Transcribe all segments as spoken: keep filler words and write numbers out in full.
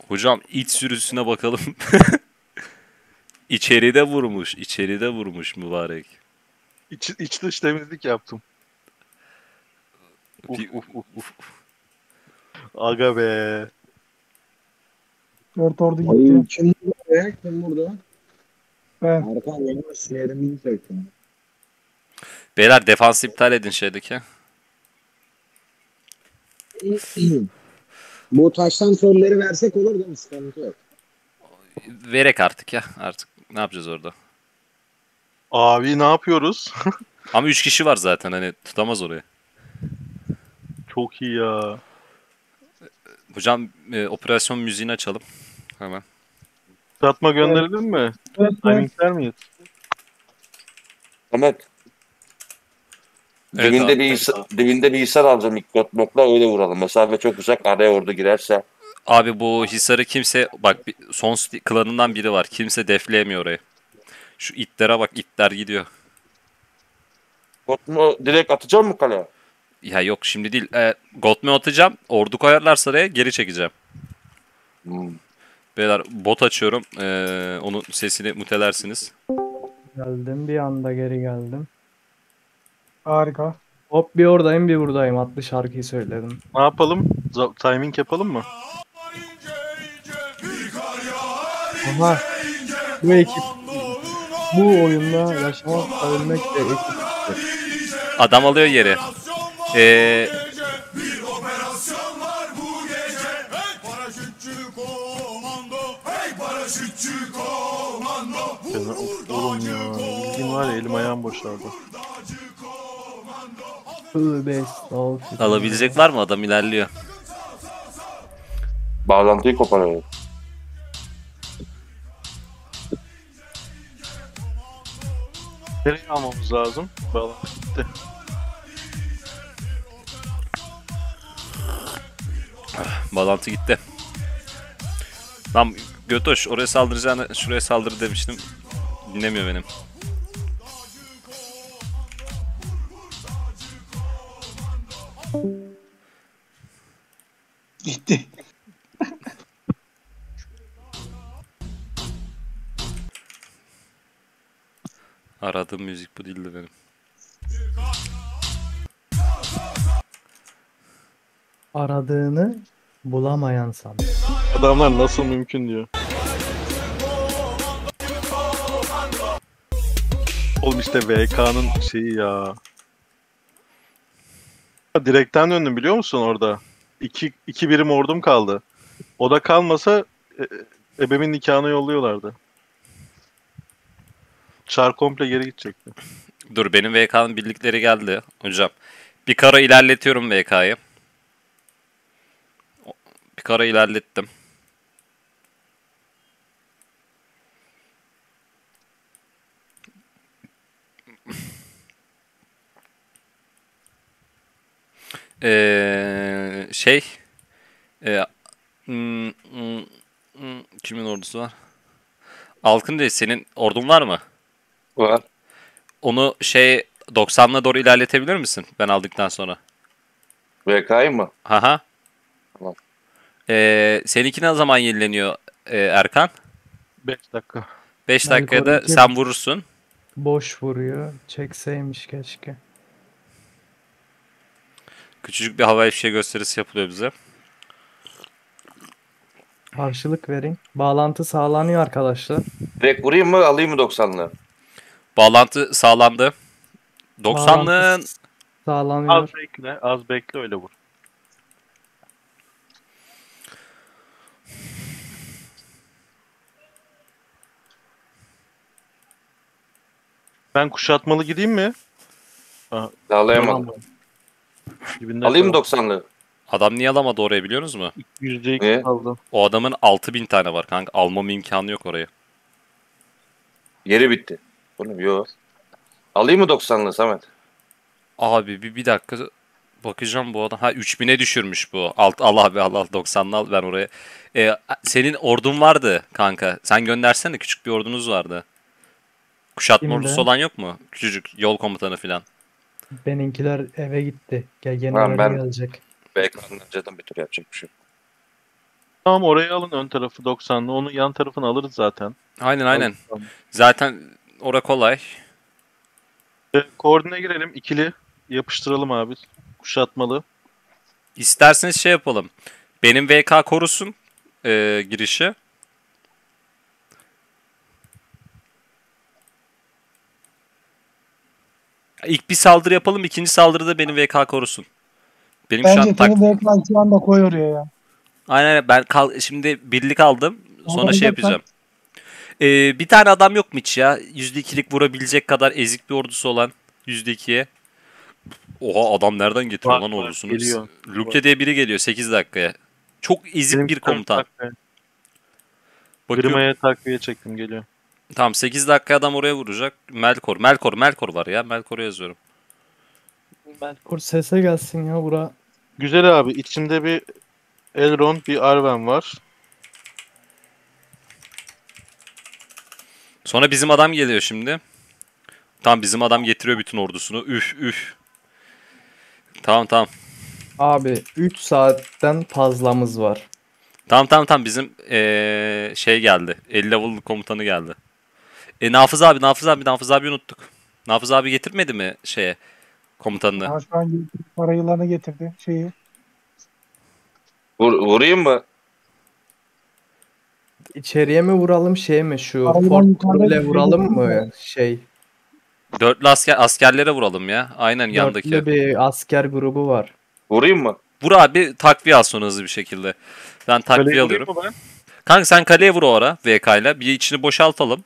Hocam iç sürüsüne bakalım. İçeride vurmuş. İçeride vurmuş mübarek. İç, iç dış temizlik yaptım. Uf Bir- uf uf uf. Aga be. Dört ordu gitti. Ay kim burada ya? Kim burada? Ben. Arka yavaş sinirimi söktüm. Beyler defans iptal edin şeydeki. Bu taştan soruları versek olur değil mi? Sıkıntı yok. Verek artık ya. Artık ne yapacağız orada? Abi ne yapıyoruz? Ama üç kişi var zaten, hani tutamaz orayı. Çok iyi ya. Hocam e, operasyon müziğini açalım. Hemen. Satma gönderelim mi? Evet, evet. Timingler miyiz? Ahmet. Evet Dibinde abi. bir bilgisayar, dibinde bilgisayar alacağım ilk nokta öyle vuralım. Mesafe çok uzak, araya ordu girerse. Abi bu Hisar'ı kimse, bak bir- son sti- klanından biri var. Kimse defleyemiyor orayı. Şu itlere bak, itler gidiyor. Kotmu direkt atacağım mı kaleye? Ya yok şimdi değil. E, Gotme atacağım. Ordu koyarlarsa araya geri çekeceğim. Hmm. Beyler bot açıyorum. E, onun sesini mutelersiniz. Geldim bir anda geri geldim. Harika. Hop bir oradayım bir buradayım. Adlı şarkıyı söyledim. Ne yapalım? Z- timing yapalım mı? Aha bu ekip bu oyunda yaşamak ölmek de ekip. Adam alıyor yeri. E, Ben, of, oğlum ya. Bilgin var ya, elim ayağım boşaldı. Tövbe estağfurullah. alabilecek var mı? Adam ilerliyor. Bağlantıyı koparıyor. Nereye almamız lazım? Bağlantı gitti. Bağlantı gitti. Lan Götoş, oraya saldıracağını şuraya saldır demiştim. Dinlemiyor benim. Gitti. Aradığım müzik bu değildi benim. Aradığını bulamayan san. Adamlar nasıl mümkün diyor. Oğlum işte V K'nın şeyi ya. Direkten döndüm biliyor musun orada? İki, iki birim ordum kaldı. O da kalmasa e, ebemin nikahını yolluyorlardı. Çar komple geri gidecekti. Dur, benim V K'nın birlikleri geldi hocam. Bir kara ilerletiyorum V K'yı. Bir kara ilerlettim. Ee, şey e, hmm, hmm, hmm, kimin ordusu var? Alkın değil, senin ordun var mı? Var. Onu şey doksanla doğru ilerletebilir misin ben aldıktan sonra? V K'yı mı? Haha. Tamam. Ee, seninki ne zaman yenileniyor e, Erkan? beş dakika. beş Ben dakikada yukarıdaki- sen vurursun. Boş vuruyor. Çekseymiş keşke. Küçücük bir havai fişek gösterisi yapılıyor bize. Karşılık verin. Bağlantı sağlanıyor arkadaşlar. Direkt vurayım mı alayım mı doksanlı? Bağlantı sağlandı. doksanlığın Bağlantı sağlanıyor. Az bekle, az bekle öyle vur. Ben kuşatmalı gideyim mi? Sağlayamadım. Dibinde Alayım mı kaldı. doksanlı? adam niye alamadı oraya biliyor musunuz? yüzde iki Niye? kaldı. O adamın altı bin tane var kanka. Almam imkanı yok oraya. Yeri bitti. Oğlum yok. Alayım mı doksanlı Samet? Abi bir, bir dakika bakacağım bu adam. Ha üç bine düşürmüş bu. Alt, Allah be Allah doksanlı al ben oraya. Ee, senin ordun vardı kanka. Sen göndersene, küçük bir ordunuz vardı. Kuşatma Kimde? ordusu olan yok mu? Küçücük yol komutanı filan. Benimkiler eve gitti. Gel Tamam, generali ben- gelecek. V K'nın önceden bir tur yapacak bir şey yok. Tamam, orayı alın, ön tarafı doksanlı. Onun yan tarafını alırız zaten. Aynen aynen. Tamam. Zaten ora kolay. E, koordine girelim. İkili yapıştıralım abi. Kuşatmalı. İsterseniz şey yapalım. Benim V K korusun e, girişi. İlk bir saldırı yapalım. İkinci saldırıda benim V K korusun. Benim şu an Bence tak... senin Deklan şu anda koy oraya ya. Aynen aynen. Ben kal... şimdi birlik aldım. Sonra Adam şey Deklan- yapacağım. Ee, bir tane adam yok mu hiç ya? yüzde ikilik vurabilecek kadar ezik bir ordusu olan. yüzde ikiye. Oha, adam nereden getiriyor Var, lan var, ordusunu? geliyor. Luke diye biri geliyor sekiz dakikaya. Çok ezik Benim bir komutan. takviye- Bakıyorum. Grima'ya takviye çektim, geliyor. Tamam, sekiz dakika adam oraya vuracak. Melkor. Melkor. Melkor var ya. Melkor'u yazıyorum. Kur sese gelsin ya bura. Güzel abi. İçimde bir Elrond, bir Arwen var. Sonra bizim adam geliyor şimdi. Tamam, bizim adam getiriyor bütün ordusunu. Üf üf. Tamam tamam. Abi üç saatten fazlamız var. Tamam tamam tamam bizim ee, şey geldi. elli level komutanı geldi. E Nafız abi, Nafız abi, Nafız abi unuttuk. Nafız abi getirmedi mi şeye komutanını? Ama şu an para yılanı getirdi şeyi. Vur, vurayım mı? İçeriye mi vuralım şeye mi şu Arabadan Fort yukarıda Troll'e bir şey vuralım yok mı mu? şey? Dörtlü asker askerlere vuralım ya. Aynen yandaki. Dörtlü bir asker grubu var. Vurayım mı? Vur abi, takviye al sonra hızlı bir şekilde. Ben takviye Kaleyi alıyorum. vurayım mı ben? Kanka sen kaleye vur o ara V K ile. Bir içini boşaltalım.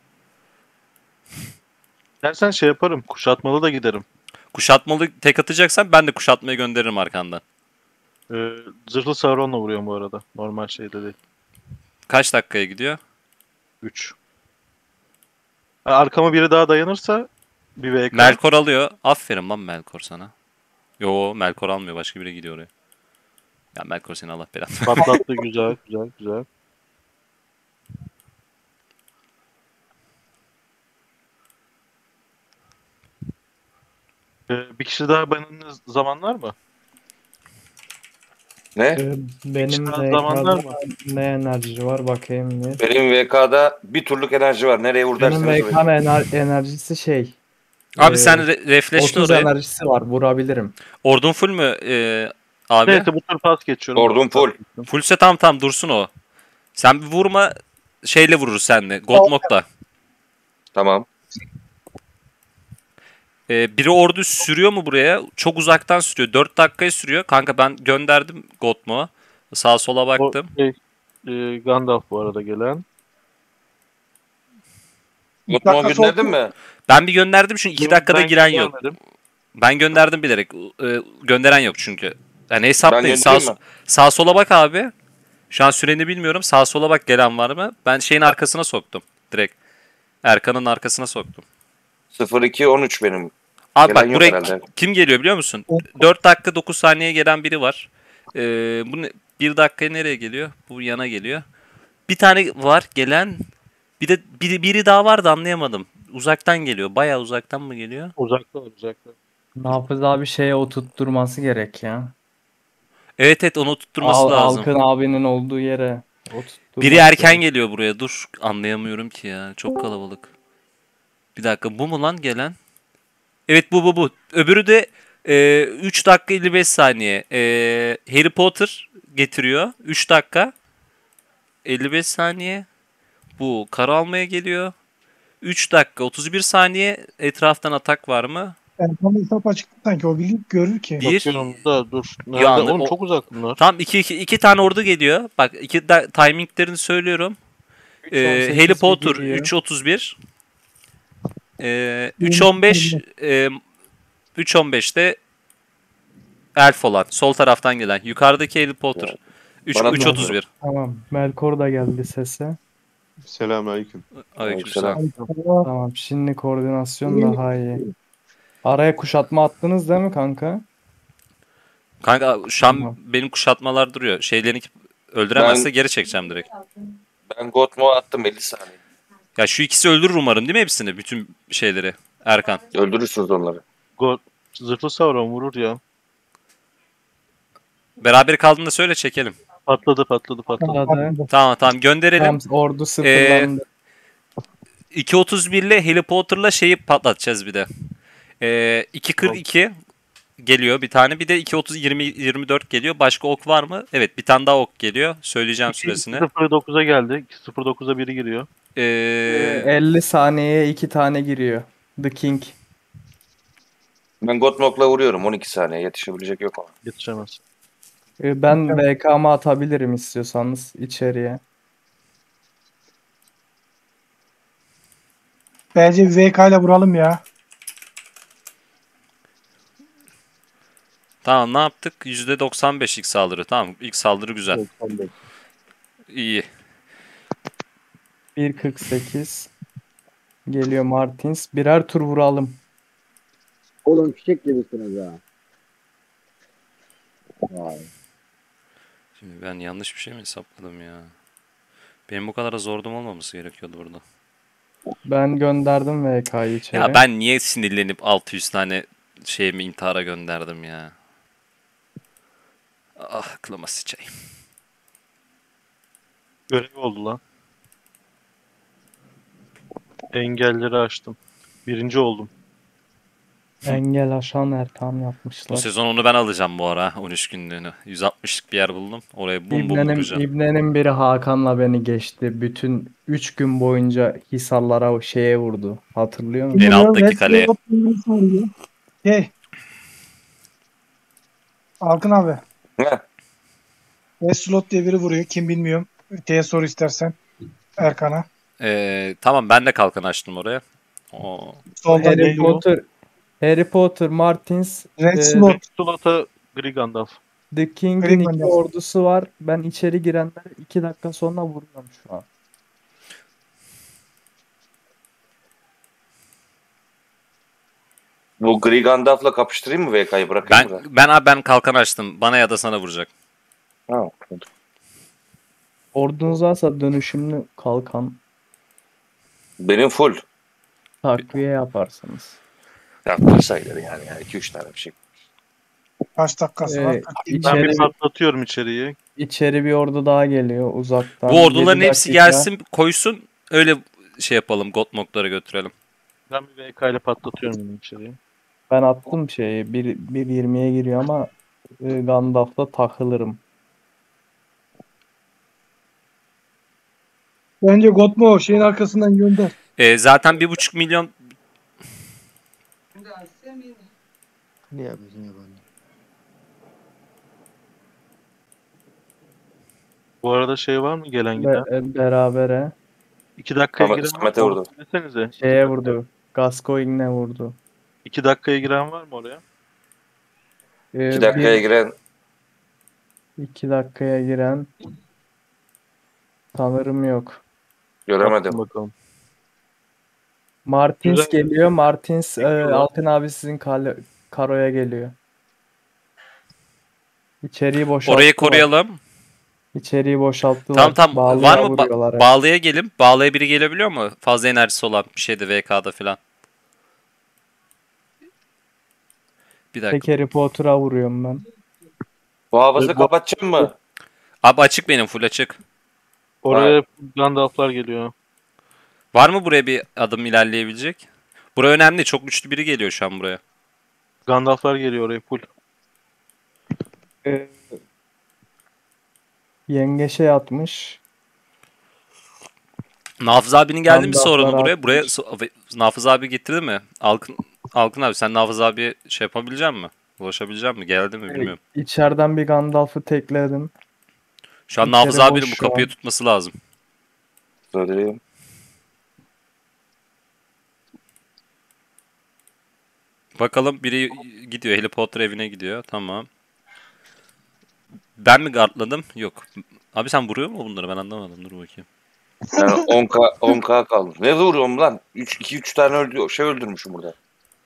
Dersen şey yaparım. Kuşatmalı da giderim. Kuşatmalı tek atacaksan ben de kuşatmayı gönderirim arkandan. Ee, zırhlı Sauron'la vuruyorum bu arada. Normal şeyde değil. Kaç dakikaya gidiyor? üç. Arkama biri daha dayanırsa bir V K. Melkor alıyor. Aferin lan Melkor sana. Yo, Melkor almıyor. Başka biri gidiyor oraya. Ya Melkor seni Allah belanı. Patlattı, güzel güzel güzel. Ee, bir kişi daha banınız zamanlar mı? Ne? Ee, Benim daha zamanlar V K'da ne enerji var bakayım bir. Benim V K'da bir turluk enerji var. Nereye vur Benim derseniz V vurayım. K'nın ener- enerjisi şey. Abi e, sen re- reflesh'le otuz oraya. enerjisi var, vurabilirim. Ordun full mü ee, abi? Neyse, bu tur pas geçiyorum. Ordum full. Fullse tamam tamam dursun o. Sen bir vurma, şeyle vururuz senle. Godmok'la. Tamam. Ee, biri ordu sürüyor mu buraya? Çok uzaktan sürüyor. dört dakikaya sürüyor. Kanka ben gönderdim Godmok'a. Sağa sola O baktım. şey, e, Gandalf bu arada gelen. Mutluğa dakika gönderdin soğuk mi? Ben bir gönderdim çünkü iki dakikada Ben giren yok. görmedim. Ben gönderdim bilerek. Ee, gönderen yok çünkü. Yani hesaplayın. Ben Sağ, göndereyim mi? sağ sola bak abi. Şu an süreni bilmiyorum. Sağ sola bak, gelen var mı? Ben şeyin arkasına soktum. Direkt. Erkan'ın arkasına soktum. sıfır iki on üç benim. Abi Gelen bak yok buraya herhalde. kim geliyor biliyor musun? dört dakika dokuz saniye gelen biri var. Ee, bu ne- bir dakikaya nereye geliyor? Bu yana geliyor. Bir tane var gelen. Bir de biri, biri daha vardı, anlayamadım. Uzaktan geliyor. Bayağı uzaktan mı geliyor? Uzakta var, uzakta. Nafız abi şeye oturtturması gerek ya. Evet evet, onu tutturması Al, lazım. Alkın abinin olduğu yere oturtturması Biri erken gerek. geliyor buraya. Dur, anlayamıyorum ki ya. Çok kalabalık. Bir dakika, bu mu lan gelen? Evet, bu bu bu. Öbürü de e, üç dakika elli beş saniye. E, Harry Potter getiriyor. üç dakika elli beş saniye. Bu kara almaya geliyor. üç dakika otuz bir saniye. Etraftan atak var mı? Erkan'ın hesap açıktı sanki, o bilir görür ki. Bir. Bakıyorum da dur. Nerede? Ya, Oğlum o- çok uzak bunlar. Tam iki, iki, iki tane ordu geliyor. Bak, iki da, timinglerini söylüyorum. üç on Ee, sekiz Harry Potter gidiyor. üç otuz bir. Ee, üç on beş e, üç on beşte Elf olan. Sol taraftan gelen. Yukarıdaki Harry Potter. üç Bana üç da- otuz bir. Tamam. Melkor da geldi sese. Selamünaleyküm. Aleykümselam. Tamam. Şimdi koordinasyon daha iyi. Araya kuşatma attınız değil mi kanka? Kanka şu an Tamam. benim kuşatmalar duruyor. Şeylerini öldüremezse geri çekeceğim direkt. Ben Gotmo attım elli saniye. Ya şu ikisi öldürür umarım değil mi hepsini? Bütün şeyleri. Erkan. Öldürürsünüz onları. Go Zırhlı Sauron vurur ya. Beraber kaldığında söyle, çekelim. Patladı patladı patladı. Patladı. Tamam tamam gönderelim. Tamam, ordu sıfırlandı. iki otuz bir ile Harry Potter'la şeyi patlatacağız bir de. Ee, iki kırk iki geliyor bir tane. Bir de iki otuz yirmi yirmi dört geliyor. Başka ok var mı? Evet, bir tane daha ok geliyor. Söyleyeceğim süresini. iki sıfır dokuza geldi. iki sıfır dokuza biri giriyor. Ee, elli saniyeye iki tane giriyor. The King. Ben Gotmok'la vuruyorum. on iki saniye yetişebilecek yok ama. Yetişemez. Ee, Ben V K'mı atabilirim istiyorsanız içeriye. Bence bir V K ile vuralım ya. tamam, ne yaptık? yüzde doksan beş ilk saldırı. Tamam, ilk saldırı güzel. İyi. bir kırk sekiz. Geliyor Martins. Birer tur vuralım. Oğlum fişek gibisiniz ha. Vay. Şimdi ben yanlış bir şey mi hesapladım ya? Benim bu kadar zordum olmaması gerekiyordu burada. Ben gönderdim V K'yı içeri. Ya ben niye sinirlenip altı yüz tane şeyimi intihara gönderdim ya? Ah, aklıma sıçayım. Görev oldu lan. Engelleri açtım. Birinci oldum. Engel aşan Erkan Bu yapmışlar. sezon onu ben alacağım bu ara. on üç günlüğünü. yüz altmışlık bir yer buldum. Oraya bum bum İbnenin, vuracağım. İbnenin biri Hakan'la beni geçti. Bütün üç gün boyunca Hisarlara şeye vurdu. Hatırlıyor musun? En alttaki Red kaleye. Slot devrimi soruyor. Şey. Alkın abi. Heh. Red Slot deviri vuruyor. Kim bilmiyorum. Öteye sor istersen. Erkan'a. Ee, tamam, ben de kalkan açtım oraya. Oo. Solda Harry değil. Potter, Harry Potter, Martins, Red e, Slot. Slot'a Gri Gandalf. The King'in Green iki Gandalf. ordusu var. Ben içeri girenleri iki dakika sonra vuruyorum şu an. Bu Gri Gandalf'la kapıştırayım mı V K'yı bırakayım mı? Ben ben abi ben kalkan açtım. Bana ya da sana vuracak. Ha. Ordunuz varsa dönüşümlü kalkan Benim full. takviye yaparsınız. Ya sayılır yani. yani iki üç tane bir şey. Kaç dakikası var? Ee, kırk yedi. iç- Ben bir İçeri- patlatıyorum içeriye. İçeri bir ordu daha geliyor uzaktan. Bu orduların yedi hepsi dakika. gelsin, koysun. Öyle şey yapalım. Gotmok'lara götürelim. Ben bir V K ile patlatıyorum yine içeriye. Ben attım şeyi. bir bir yirmiye giriyor ama e, Gandalf'ta takılırım. Bence Gotmo şeyin arkasından gönder. Ee, zaten bir buçuk milyon Ne yapıyorsun yabancı? Bu arada şey var mı gelen giden? Be- e, berabere. İki dakikaya Samet- giren var Samet'e mı? vurdu. Desenize. Şeye vurdu. Gascoigne'e vurdu. İki dakikaya giren var mı oraya? Ee, iki dakikaya bir- giren iki dakikaya giren sanırım yok. göremedim. Bakın bakalım. Martins Güzel. geliyor. Martins e, Bekliyorlar. Alkın abi sizin kale, karoya geliyor. İçeriği boşalttılar. orayı koruyalım. İçeriği boşalttılar. Tamam tamam. Bağlıya Var mı? Ba- vuruyorlar hep. bağlıya gelin. Bağlıya biri gelebiliyor mu? Fazla enerjisi olan bir şeydi V K'da falan. Bir dakika. Tek Harry Potter'a vuruyorum ben. Bu havası Bu- kapatacağım mı? Abi açık, benim full açık. Oraya Gandalf'lar geliyor. Var mı buraya bir adım ilerleyebilecek? Bura önemli. Çok güçlü biri geliyor şu an buraya. Gandalf'lar geliyor oraya full. Ee, Yengeçe yatmış. Nafız abinin geldi mi Gandalf'lar sorunu buraya? atmış. Buraya so- Nafız abi getirdi mi? Alkın, Alkın abi, sen Nafız abiye şey yapabilecek misin? Ulaşabilecek misin? Geldi mi bilmiyorum. İçeriden bir Gandalf'ı tekledim. Şu an İçeri Nafız abinin boş bu şu kapıyı an. tutması lazım. Söyleyeyim. Bakalım, biri gidiyor. Harry Potter evine gidiyor. Tamam. Ben mi guardladım? Yok. Abi sen vuruyor mu bunları? Ben anlamadım. Dur bakayım. Yani on K on K kalmış. Ne vuruyorum lan? iki üç tane öldü, şey öldürmüşüm burada.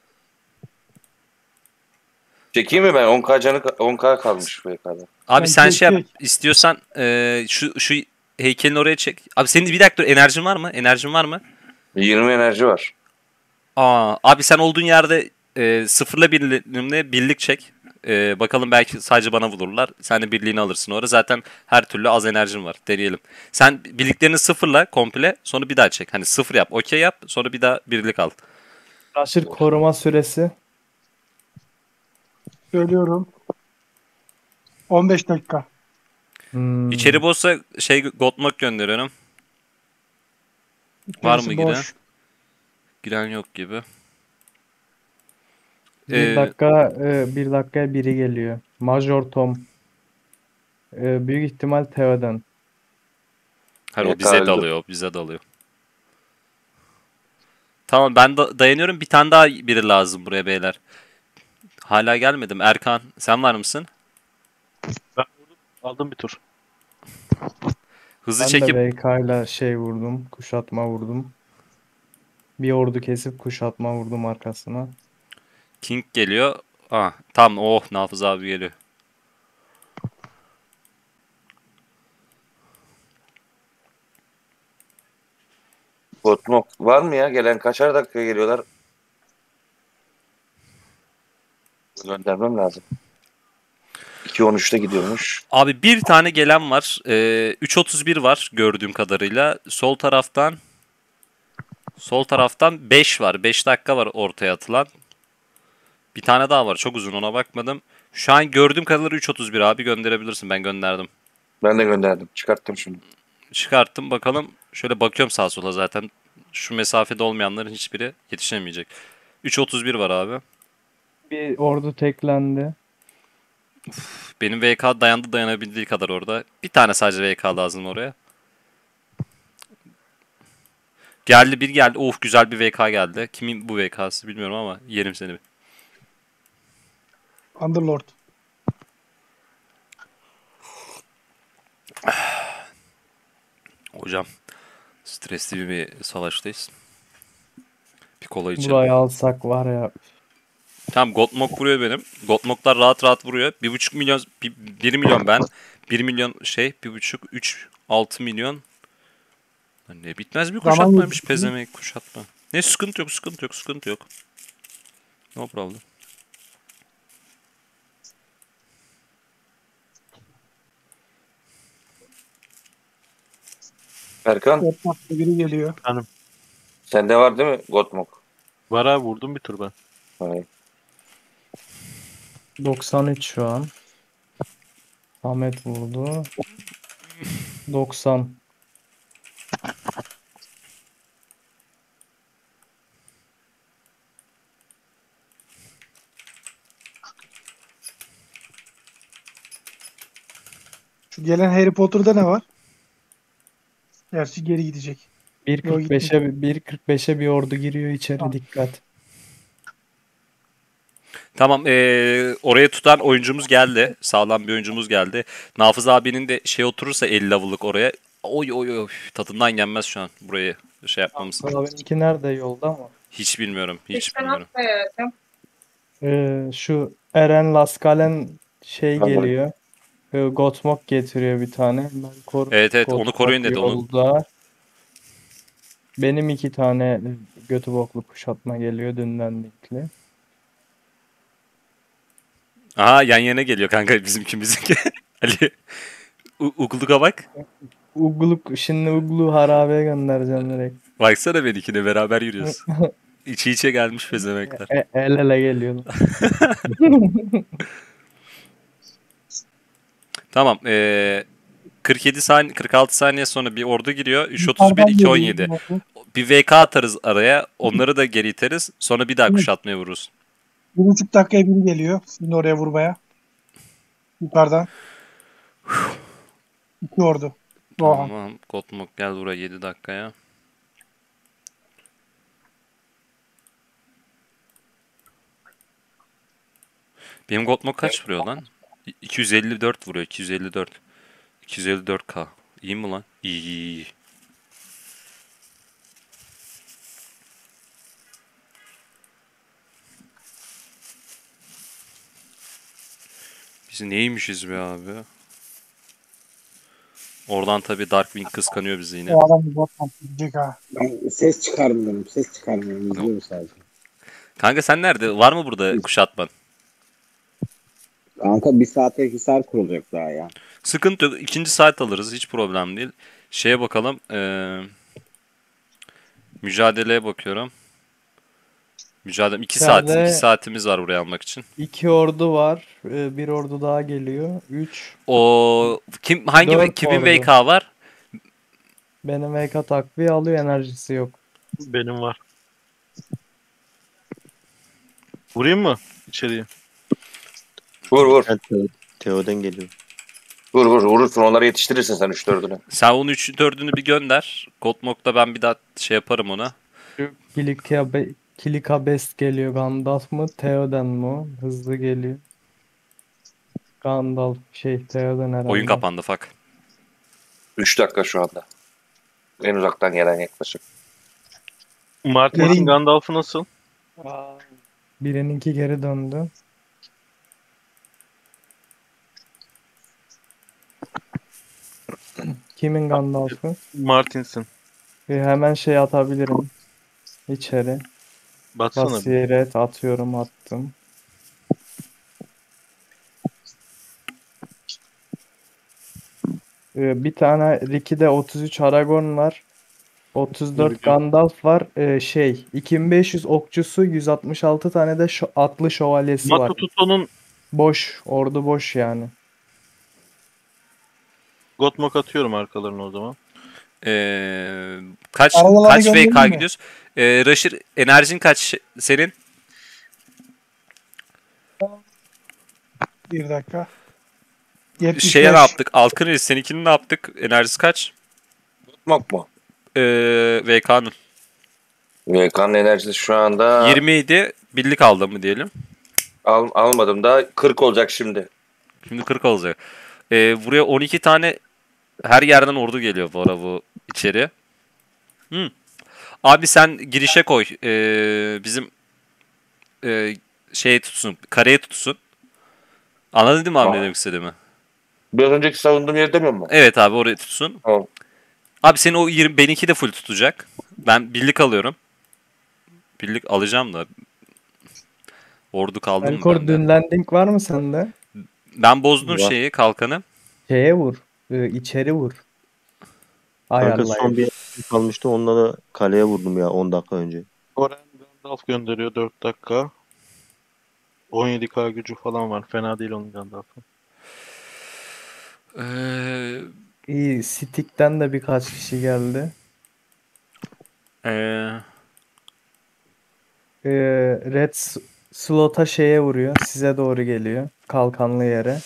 Çekeyim mi ben? on K canı on K kalmış V K'da. Abi Ben sen çek- şey yap. çek. İstiyorsan e, şu şu heykelin oraya çek. Abi senin bir dakika dur. Enerjin var mı? Enerjin var mı? yirmi enerji var. Aa, abi sen olduğun yerde e, sıfırla birliğine birlik çek. Ee, bakalım belki sadece bana vururlar. Sen de birliğini alırsın orada. Zaten her türlü az enerjin var. Deneyelim. Sen birliklerini sıfırla komple. Sonra bir daha çek. Hani sıfır yap. Okey yap. Sonra bir daha birlik al. Aşırı koruma süresi. Söylüyorum. on beş dakika. Hmm. İçeri boss'a şey Gotmok gönderiyorum. Var mı İçerisi giren? boş. Giren yok gibi. Bir Ee, dakika, e, bir dakikaya biri geliyor. Major Tom. E, büyük ihtimal Theoden. Hayır o Evet, bize öldü. dalıyor. O bize dalıyor. Tamam ben da dayanıyorum. Bir tane daha biri lazım buraya beyler. Hala gelmedim. Erkan sen var mısın? Aldım bir tur. Hızlı Ben çekip de V K ile şey vurdum. Kuşatma vurdum. Bir ordu kesip kuşatma vurdum arkasına. King geliyor. Ah, tam oh Nafız abi geliyor. Gotmok var mı ya? Gelen kaçar dakika geliyorlar? Göndermem lazım. iki on üçte gidiyormuş. Abi bir tane gelen var. Ee, üç otuz bir var gördüğüm kadarıyla. Sol taraftan sol taraftan beş var. beş dakika var ortaya atılan. Bir tane daha var. Çok uzun ona bakmadım. Şu an gördüğüm kadarıyla üç otuz bir abi gönderebilirsin. Ben gönderdim. Ben de gönderdim. Çıkarttım şunu. Çıkarttım bakalım. Şöyle bakıyorum sağa sola zaten. Şu mesafede olmayanların hiçbiri yetişemeyecek. üç otuz bir var abi. Bir ordu teklendi. Benim V K dayandı dayanabildiği kadar orada. Bir tane sadece V K lazım oraya. Geldi bir geldi. Of güzel bir V K geldi. Kimin bu V K'sı bilmiyorum ama yerim seni. bir. Underlord. Hocam stresli bir savaştayız. Bir kola içelim. Burayı alsak var ya. Tamam Gotmok vuruyor benim. Gotmoklar rahat rahat vuruyor. Bir buçuk milyon, bir, bir milyon ben. Bir milyon şey, bir buçuk, üç, altı milyon. Lan ne bitmez bir Zaman kuşatmaymış yetişti. pezemek kuşatma. Ne sıkıntı yok, sıkıntı yok, sıkıntı yok. No problem. Erkan, Ortakta biri geliyor. sende var değil mi Gotmok? Var abi vurdum bir tur ben. Hayır. doksan üç şu an. Ahmet vurdu. doksan. Şu gelen Harry Potter'da ne var? Gerçi geri gidecek. bir kırk beşe bir kırk beşe bir ordu giriyor içeri, Tamam. dikkat. Tamam ee, oraya tutan oyuncumuz geldi. Sağlam bir oyuncumuz geldi. Nafız abinin de şey oturursa elli level'lık oraya. Oy oy oy tadından yenmez şu an burayı şey yapmamız. Benimki nerede yolda ama. Hiç bilmiyorum. Hiç bilmiyorum. Ee, şu Eren Laskalen şey Tamam. geliyor. Ee, Gotmok getiriyor bir tane. Ben kor Evet evet onu Gotmok koruyun dedi. Onu yolda. Benim iki tane götü boklu kuşatma geliyor dünden dikli. Aha yan yana geliyor kanka bizimkimizinki. Ali U- Ugluk'a bak. Ugluk, şimdi Uglu harabeye göndereceğim direkt. Baksana benimkine beraber yürüyoruz. İçi içe gelmiş pezemekler. E, el ele geliyorlar. Tamam. Ee, kırk yedi saniye kırk altı saniye sonra bir ordu giriyor. üç otuz bir iki on yedi. Bir V K atarız araya. Onları da geri iteriz. Sonra bir daha kuşatmaya vururuz. Bir buçuk dakikaya biri geliyor. Şimdi oraya vurmaya. Yukarıdan. İki ordu. Oha. Tamam. Gotmok gel buraya yedi dakikaya. Benim Gotmok kaç vuruyor lan? İ- iki yüz elli dört vuruyor. iki yüz elli dört. iki yüz elli dört K. İyi mi lan? İyi iyi iyi. Biz neymişiz be abi? Oradan tabii Darkwing kıskanıyor bizi yine. O adam bir bot gidecek ha. Ben ses çıkarmıyorum. Ses çıkarmıyorum. İzliyorum sadece. Kanka sen nerede? Var mı burada kuşatman? Kanka bir saate hisar kurulacak daha ya. Sıkıntı yok. İkinci saat alırız. Hiç problem değil. Şeye bakalım. Ee, mücadeleye bakıyorum. Mücadele iki saat. iki İçeride saatimiz var buraya almak için. iki ordu var. Ee, Bir ordu daha geliyor. Üç, O kim hangi dört kimin ordu. V K var? Benim V K takviye alıyor, enerjisi yok. Benim var. Vurayım mı içeriye? Vur vur. Ben Teo- Teo'dan geliyor. Vur vur. Vurursun. Onları yetiştirirsin sen üç dördünü. Sen onun üç dördünü bir gönder. Godmok'ta ben bir daha şey yaparım ona. Kilika, Be Kilika Best geliyor. Gandalf mı? Theoden mu? Hızlı geliyor. Gandalf şey Theoden herhalde. Oyun kapandı fak. üç dakika şu anda. En uzaktan gelen yaklaşık. Martins'in Nereye- Gandalf'ı nasıl? Birininki geri döndü. Kimin Gandalf'ı? Martins'in. Bir hemen şey atabilirim. İçeri. Baksana bir. Basiret atıyorum, attım. Ee, Bir tane Ricky'de otuz üç Aragorn var. otuz dört Biliyorum. Gandalf var. Ee, şey iki bin beş yüz okçusu, yüz altmış altı tane de şo- atlı şövalyesi var. Matututo'nun Boş. Ordu boş yani. Gotmok atıyorum arkalarına o zaman. Ee, kaç Arabalara kaç gönderin V K mi? gidiyoruz? Ee, Raşir enerjin kaç senin? Bir dakika. yetmiş beş. Şeye ne yaptık? Alkın Reis seninkini ne yaptık? Enerjisi kaç? Mok mu? Ee, V K'nın. V K'nın enerjisi şu anda yirmi idi. Birlik aldı mı diyelim. al, almadım da kırk olacak şimdi. Şimdi kırk olacak. Ee, buraya on iki tane her yerden ordu geliyor bu ara bu içeri. Hı. Abi sen girişe koy. Ee, bizim e, şey tutsun. Kareye tutsun. Anladın değil mi abi ne Aa. demek istediğimi? Biraz önceki savunduğum yer demiyor mu? Evet abi oraya tutsun. Tamam. Abi senin o yirmi benimki de full tutacak. Ben birlik alıyorum. Birlik alacağım da. Ordu kaldı mı Elkor bende? dün landing var mı sende? Ben bozdum Var. şeyi kalkanı. Şeye vur. Ee, içeri vur. Kanka Ayarlayın. son bir kalmıştı. Onunla da kaleye vurdum ya on dakika önce. Oren Gandalf gönderiyor dört dakika. on yedi K gücü falan var. Fena değil onun Gandalf'ı. Ee, İyi. Stick'ten de birkaç kişi geldi. ee, Ee, Red S- Slot'a şeye vuruyor. Size doğru geliyor. Kalkanlı yere.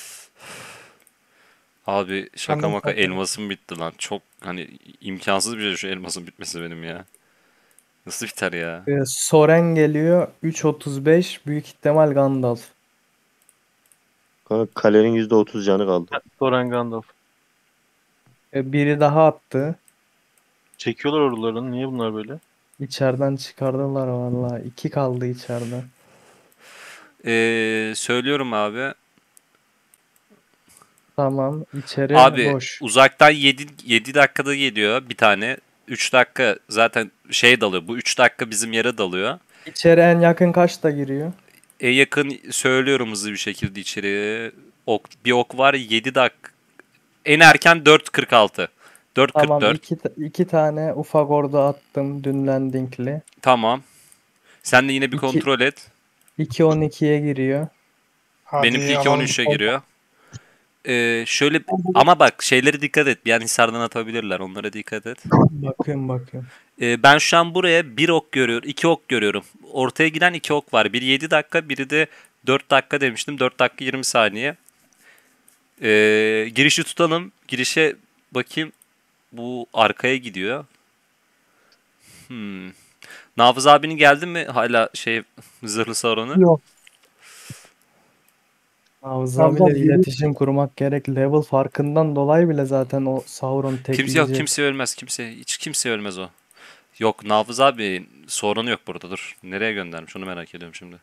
abi şaka Anladım, maka anladım. elmasım bitti lan. Çok hani imkansız bir şey şu elmasın bitmesi benim ya. Nasıl biter ya? Ee, Soren geliyor. üç otuz beş. Büyük ihtimal Gandalf. Kanka kalenin yüzde otuz canı kaldı. Oren Gandalf. Ee, biri daha attı. Çekiyorlar ordularını. Niye bunlar böyle? İçeriden çıkardılar vallahi. İki kaldı içeride. Ee, söylüyorum abi. Tamam. İçeri Abi boş. uzaktan yedi yedi dakikada geliyor bir tane. üç dakika zaten şey dalıyor. Bu üç dakika bizim yere dalıyor. İçeri en yakın kaçta giriyor? E yakın söylüyorum hızlı bir şekilde içeriye. Ok, bir ok var yedi dakika. En erken dört kırk altı. dört kırk Tamam. dört. iki, ta- iki tane ufak ordu attım dün landingli. Tamam. Sen de yine bir İki- kontrol et. iki on ikiye giriyor. Hadi Benimki iki on alalım. üçe giriyor. Ee, şöyle ama bak şeylere dikkat et. Yani Hisar'dan atabilirler. Onlara dikkat et. Bakıyorum bakıyorum. Ee, ben şu an buraya bir ok görüyorum. iki ok görüyorum. Ortaya giden iki ok var. Biri yedi dakika, biri de dört dakika demiştim. dört dakika yirmi saniye. Ee, girişi tutalım. Girişe bakayım. Bu arkaya gidiyor. Hmm. Nafız abinin geldi mi hala şey zırhlı Sauron'u? Yok. Havuz Tamam, abiyle tamam, yürü. iletişim kurmak gerek. Level farkından dolayı bile zaten o Sauron Kimse yok, tekleyecek. kimse ölmez. Kimse hiç kimse ölmez o. Yok Nafız abi Sauron'u yok burada dur. Nereye göndermiş onu merak ediyorum şimdi.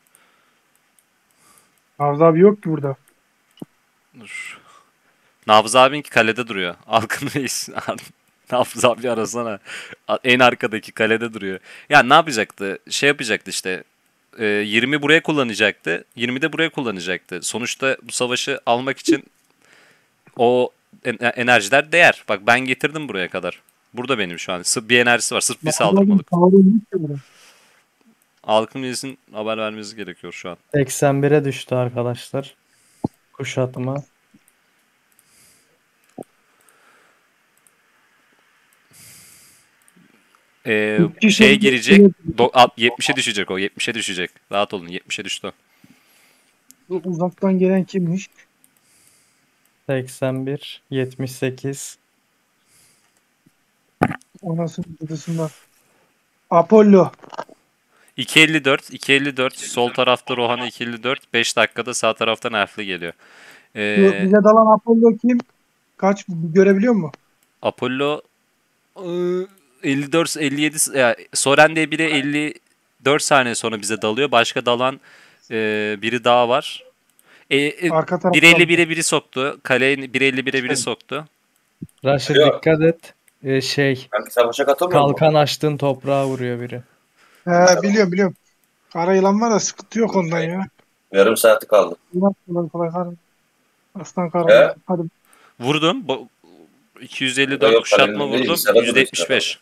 Havza abi yok ki burada. Dur. Nafız abinki kalede duruyor. Alkın Reis. Nafız abi arasana. En arkadaki kalede duruyor. Ya ne yapacaktı? Şey yapacaktı işte. e, yirmi buraya kullanacaktı. yirmi de buraya kullanacaktı. Sonuçta bu savaşı almak için o en- enerjiler değer. Bak ben getirdim buraya kadar. Burada benim şu an. Sırf bir enerjisi var. Sırf bir saldırmalık. Halkımızın haber vermesi gerekiyor şu an. seksen bire düştü arkadaşlar. Kuşatma. Ee, İki şeye şey- girecek. do- alt- yetmişe düşecek o. yetmişe düşecek. Rahat olun. yetmişe düştü. Uzaktan gelen kimmiş? seksen bir, yetmiş sekiz. Anasının dedesinden. Apollo. iki elli dört. iki elli dört. Sol tarafta Rohan'a iki elli dört. beş dakikada sağ taraftan Elf'li geliyor. Şu Ee, bize dalan Apollo kim? Kaç görebiliyor musun? Apollo ıı, elli dört elli yedi ya, Soren diye biri elli dört saniye sonra bize dalıyor. Başka dalan e, biri daha var. E, e, Arka tarafta. bir elli bire biri soktu. Kaleye bir elli bire biri soktu. Raşit Yok. dikkat et. Ee, şey Kanka savaşa katılmıyor musun? kalkan açtığın toprağa vuruyor biri. He, biliyorum biliyorum. Kara yılan var da sıkıntı yok ondan ya. Yarım saati kaldı. Yılan kolay kolay kar. Aslan He? kara. Hadi. Vurdum. Bu- iki yüz elli Yok, dört yok, kuşatma kalenin değil, vurdum. sana yüzde yetmiş beş.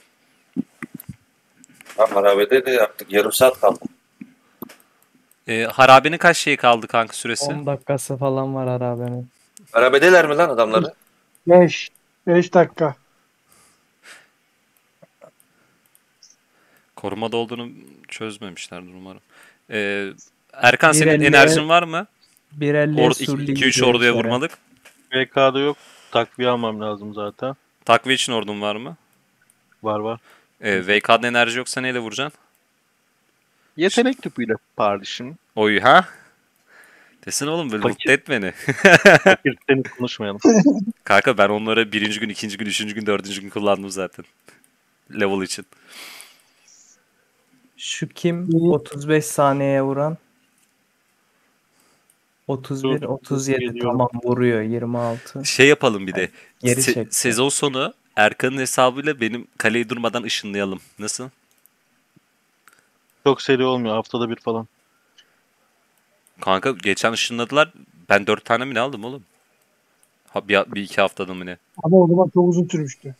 Ha, harabede de yaptık. Yarım saat kaldı. E, harabenin kaç şeyi kaldı kanka süresi? on dakikası falan var harabenin. Harabedeler mi lan adamları? beş. beş dakika. Korumada olduğunu çözmemişlerdir umarım. E, Erkan Bir senin elliye enerjin var mı? bir elliye Or Sully iki üç gidiyor orduya içeri. vurmalık. V K'da yok. Takviye almam lazım zaten. Takviye için ordun var mı? Var var. E, V K'da enerji yoksa neyle vuracaksın? Yetenek tüpüyle pardişim. Oy ha? Desin oğlum böyle Fakir. mutlu et beni. Fakir seni konuşmayalım. Kanka ben onları birinci gün, ikinci gün, üçüncü gün, dördüncü gün kullandım zaten. Level için. Şu kim? otuz beş saniyeye vuran. otuz bir, Dur, otuz yedi geliyorum. tamam vuruyor. yirmi altı. Şey yapalım bir de. Geri Se- çekti. sezon sonu Erkan'ın hesabıyla benim kaleyi durmadan ışınlayalım. Nasıl? Çok seri olmuyor. Haftada bir falan. Kanka geçen ışınladılar. Ben dört tane mi ne aldım oğlum? Ha, bir, bir iki haftada mı ne? Ama o zaman çok uzun sürmüştü.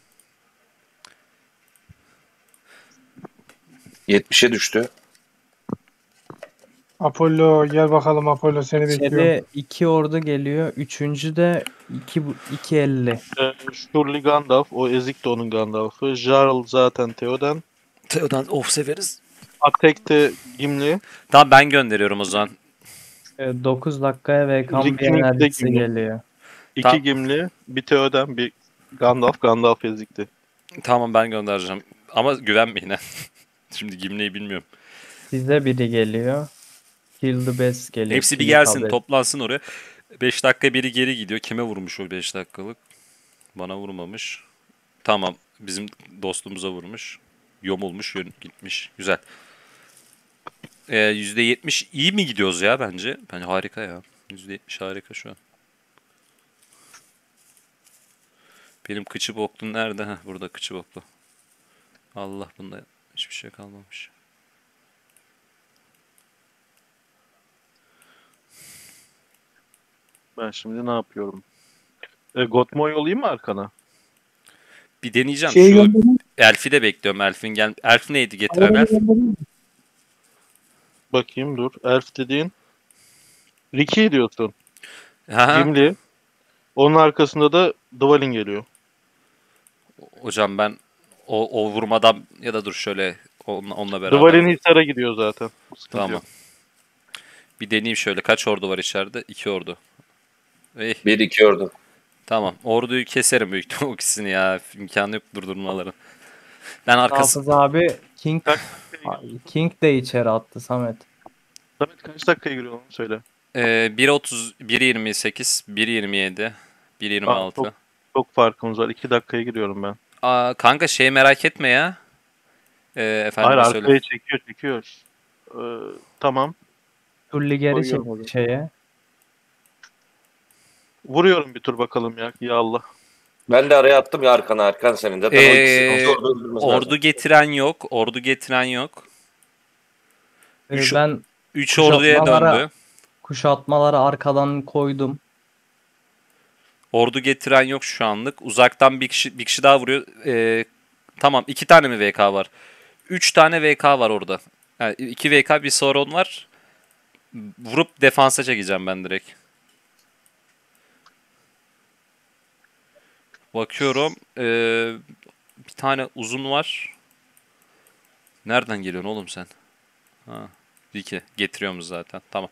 yetmişe düştü. Apollo gel bakalım Apollo seni bekliyorum. İçeri iki ordu geliyor. Üçüncü de iki, iki elli. Ee, Shurley Gandalf. O ezik de onun Gandalf'ı. Jarl zaten Theoden. Teodan of severiz. Attack de Gimli. Tamam ben gönderiyorum o zaman. dokuz dakikaya ve kan bir Rick'in de enerjisi günü. geliyor. İki Tamam. Gimli. Bir Theoden. Bir Gandalf. Gandalf ezikti. Tamam ben göndereceğim. Ama güvenmeyin ha. Şimdi Gimli'yi bilmiyorum. Size biri geliyor. Kill the best geliyor. Hepsi bir Kill gelsin, the best. toplansın oraya. beş dakika biri geri gidiyor. Kime vurmuş o beş dakikalık? Bana vurmamış. Tamam, bizim dostumuza vurmuş. Yomulmuş, yön gitmiş. Güzel. Ee, yüzde yetmiş iyi mi gidiyoruz ya bence? Bence harika ya. yüzde yetmiş harika şu an. Benim kıçı boklu nerede? Heh, burada kıçı boklu. Allah, bunda hiçbir şey kalmamış. Ben şimdi ne yapıyorum? E, Gotmo yollayayım mı arkana? Bir deneyeceğim. Şeyi Şu gönderin. Elf'i de bekliyorum. Elf'in gel. Elf neydi getiren Arabayı Elf? gönderin. Bakayım dur. Elf dediğin. Ricky diyorsun. Ha, Gimli. Onun arkasında da Dwalin geliyor. hocam ben o, o vurmadan ya da dur şöyle onunla, onunla beraber. Dwalin Hisar'a gidiyor zaten. Sıkıntı Tamam. yok. Bir deneyeyim şöyle. Kaç ordu var içeride? İki ordu. İyi. Bir iki ordu. Tamam. Orduyu keserim büyük ihtimalle o ikisini ya. İmkanı yok durdurmaları. Ben arkası... Hafız abi King Kaç King de içeri attı Samet. Samet kaç dakikaya giriyor onu söyle. Ee, bir otuz, bir yirmi sekiz, bir yirmi yedi, bir yirmi altı. Aa, çok- Çok farkımız var. iki dakikaya giriyorum ben. Aa, kanka şey merak etme ya. Ee, efendim Hayır söyle. arkaya çekiyor çekiyor. Ee, tamam. Tulli geri Koyuyorum oraya. çekti şeye. Vuruyorum bir tur bakalım ya. Ya Allah. Ben de araya attım ya arkana arkan senin. Zaten o Ee, ikisi ordu öldürmesi lazım. Ordu getiren yok. Ordu getiren yok. Ee, Üç- ben üç orduya Kuşatmalara- döndü. kuşatmaları arkadan koydum. Ordu getiren yok şu anlık. Uzaktan bir kişi bir kişi daha vuruyor. Ee, tamam, iki tane mi V K var? Üç tane V K var orada. Yani iki V K bir Sauron var. Vurup defansa çekeceğim ben direkt. Bakıyorum. Ee, bir tane uzun var. Nereden geliyorsun oğlum sen? Ha, iki. Getiriyoruz zaten. Tamam.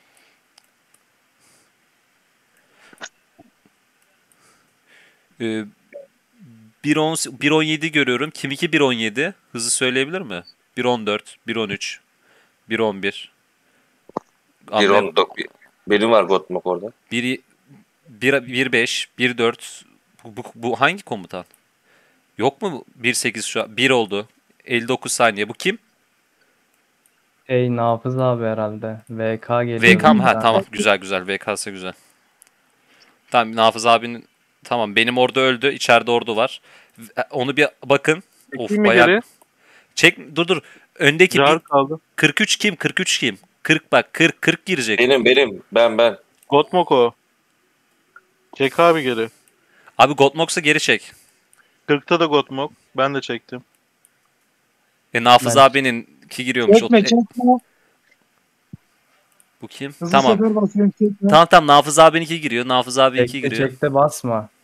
Ee, bir on bir on yedi görüyorum. Kim iki bir on yedi? Hızlı söyleyebilir mi? bir on dört, bir on üç, bir on bir. Bir on dokuz. Benim var Gotmok orada. bir bir beş, bir dört. Bu, bu, bu hangi komutan? Yok mu bir sekiz şu an? bir oldu. elli dokuz saniye. Bu kim? Ey Nafız abi herhalde. V K geliyor. V K mı? Ha Ben- tamam. Güzel güzel. V K'sı güzel. Tamam, Nafız abinin tamam, benim orada öldü. İçeride ordu var. Onu bir bakın. Of, Çekeyim mi bayağı... geri? Çek, dur dur. Öndeki bir- Jar kaldı. kırk üç kim? kırk üç kim? kırk bak, kırk kırk girecek. Benim benim. Ben ben. Gotmoko. Çek abi geri. Abi Gotmox'a geri çek. kırkta da Gotmok. Ben de çektim. E, Nafız Ben- abinin ki giriyormuş. Çekme O- e, çekme. bu kim? Hızlı Tamam. sefer basıyorum çekme. Tamam tamam, Nafız abinin iki giriyor. Nafız abi iki Çekte giriyor. çekte basma.